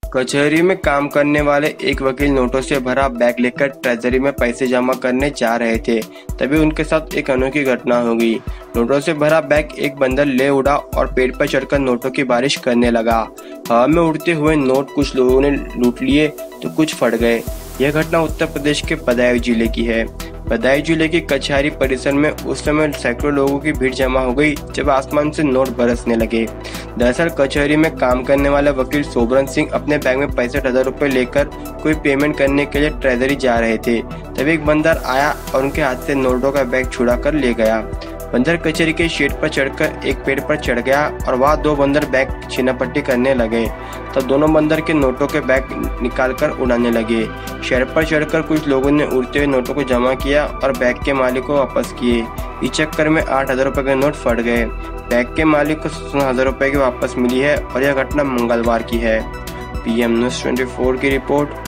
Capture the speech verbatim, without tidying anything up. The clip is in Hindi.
कचहरी में काम करने वाले एक वकील नोटों से भरा बैग लेकर ट्रेजरी में पैसे जमा करने जा रहे थे, तभी उनके साथ एक अनोखी घटना हो गई। नोटों से भरा बैग एक बंदर ले उड़ा और पेड़ पर चढ़कर नोटों की बारिश करने लगा। हवा में उड़ते हुए नोट कुछ लोगों ने लूट लिए तो कुछ फट गए। यह घटना उत्तर प्रदेश के बदायूं जिले की है। बदायूं जिले की कचहरी परिसर में उस समय सैकड़ों लोगों की भीड़ जमा हो गई जब आसमान से नोट बरसने लगे। दरअसल कचहरी में काम करने वाला वकील सोबरन सिंह अपने बैग में पैंसठ हजार रुपये लेकर कोई पेमेंट करने के लिए ट्रेजरी जा रहे थे। तभी एक बंदर आया और उनके हाथ से नोटों का बैग छुड़ा कर ले गया। बंदर कचहरी के शेड पर चढ़कर एक पेड़ पर चढ़ गया और वहाँ दो बंदर बैग छीनापट्टी करने लगे। तब दोनों बंदर के नोटों के बैग निकालकर उड़ाने लगे। शेड पर चढ़कर कुछ लोगों ने उड़ते हुए नोटों को जमा किया और बैग के मालिक को वापस किए। इस चक्कर में आठ हजार रुपये के नोट फट गए। बैग के मालिक को सोलह हजार रुपये की वापस मिली है और यह घटना मंगलवार की है। पी एम न्यूज़ चौबीस की रिपोर्ट।